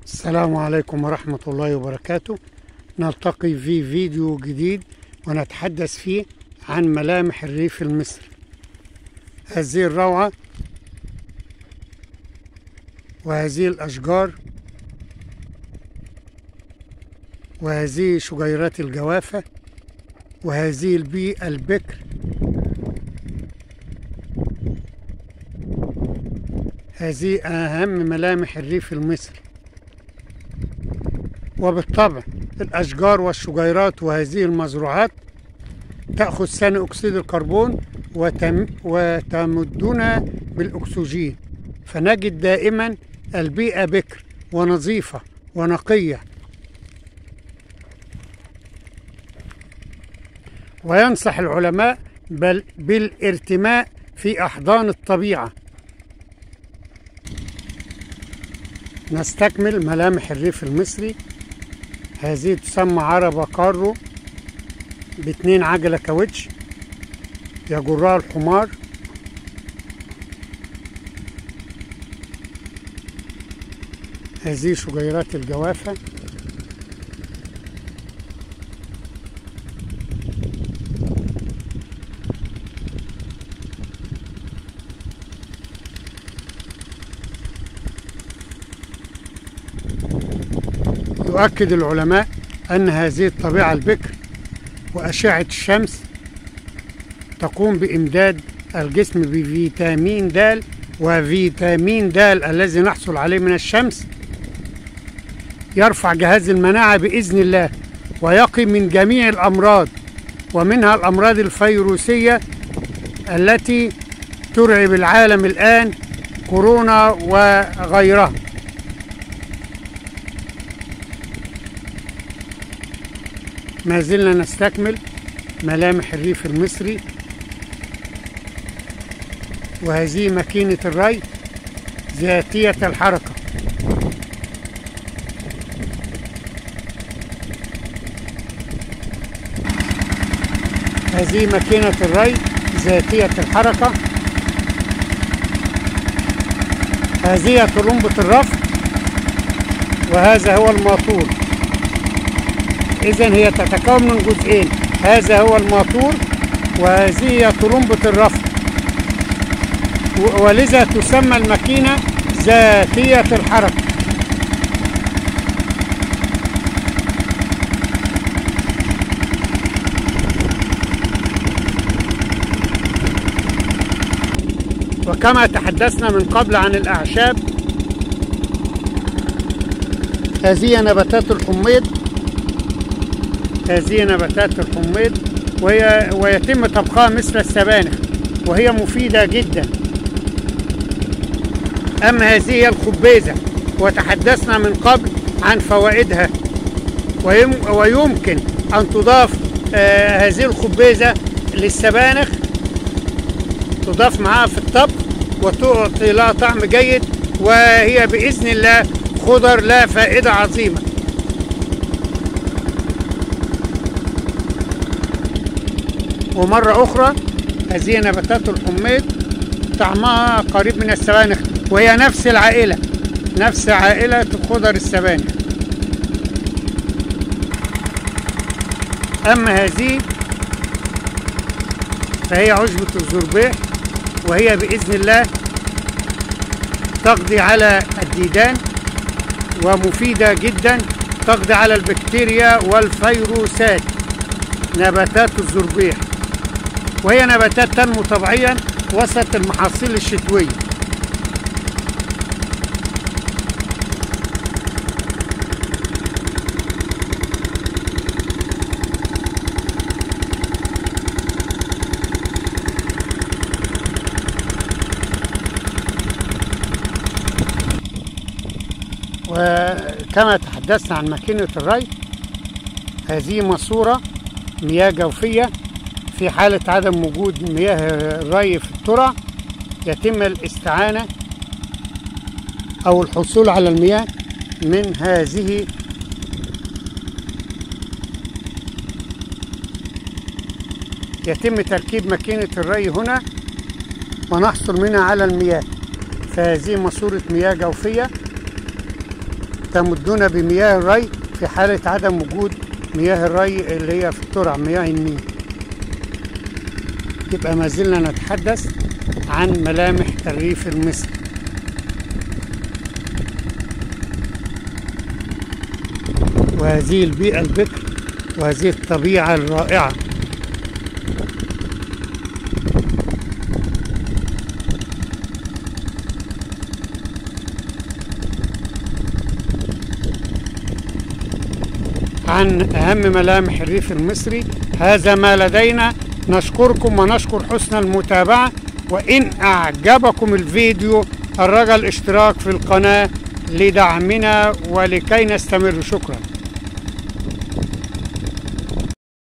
السلام عليكم ورحمة الله وبركاته. نلتقي في فيديو جديد ونتحدث فيه عن ملامح الريف المصري. هذه الروعة وهذه الأشجار وهذه شجيرات الجوافة وهذه البيئة البكر، هذه أهم ملامح الريف المصري. وبالطبع الأشجار والشجيرات وهذه المزروعات تأخذ ثاني أكسيد الكربون وتمدنا بالأكسجين، فنجد دائما البيئة بكر ونظيفة ونقية. وينصح العلماء بالارتماء في أحضان الطبيعة. نستكمل ملامح الريف المصري. هذه تسمى عربة كارو ب2 عجلة كاوتش يجرها الحمار. هذه شجيرات الجوافة. يؤكد العلماء أن هذه الطبيعة البكر وأشعة الشمس تقوم بإمداد الجسم بفيتامين د، وفيتامين د الذي نحصل عليه من الشمس يرفع جهاز المناعة بإذن الله ويقي من جميع الأمراض، ومنها الأمراض الفيروسية التي ترعب العالم الآن، كورونا وغيرها. ما زلنا نستكمل ملامح الريف المصري. وهذه ماكينة الري ذاتية الحركة. هذه ماكينة الري ذاتية الحركة. هذه طلمبة الرفع وهذا هو الماطور. إذن هي تتكون من جزئين، هذا هو الماطور وهذه هي طلمبة الرفع، ولذا تسمى الماكينة ذاتية الحركة. وكما تحدثنا من قبل عن الأعشاب، هذه نباتات الحميض. هذه نباتات الحميض ويتم طبخها مثل السبانخ وهي مفيدة جدا. أما هذه هي الخبيزة وتحدثنا من قبل عن فوائدها، ويمكن أن تضاف هذه الخبيزة للسبانخ، تضاف معها في الطبخ وتعطي لها طعم جيد، وهي بإذن الله خضر لها فائدة عظيمة. ومرة أخرى هذه نباتات الحميض طعمها قريب من السبانخ، وهي نفس العائلة، نفس عائلة خضر السبانخ. أما هذه فهي عشبة الزربيح، وهي بإذن الله تقضي على الديدان ومفيدة جدا، تقضي على البكتيريا والفيروسات. نباتات الزربيح، وهي نباتات تنمو طبيعيا وسط المحاصيل الشتوية. وكما تحدثنا عن ماكينة الري، هذه ماسورة مياه جوفية. في حالة عدم وجود مياه الري في الترع يتم الاستعانة أو الحصول على المياه من هذه يتم تركيب ماكينة الري هنا ونحصل منها على المياه. فهذه ماسورة مياه جوفية تمدون بمياه الري في حالة عدم وجود مياه الري اللي هي في الترع، مياه النيل. يبقى ما زلنا نتحدث عن ملامح الريف المصري. وهذه البيئة البكر وهذه الطبيعة الرائعة. عن أهم ملامح الريف المصري هذا ما لدينا. نشكركم ونشكر حسن المتابعة، وإن أعجبكم الفيديو الرجاء الاشتراك في القناة لدعمنا ولكي نستمر. شكرا.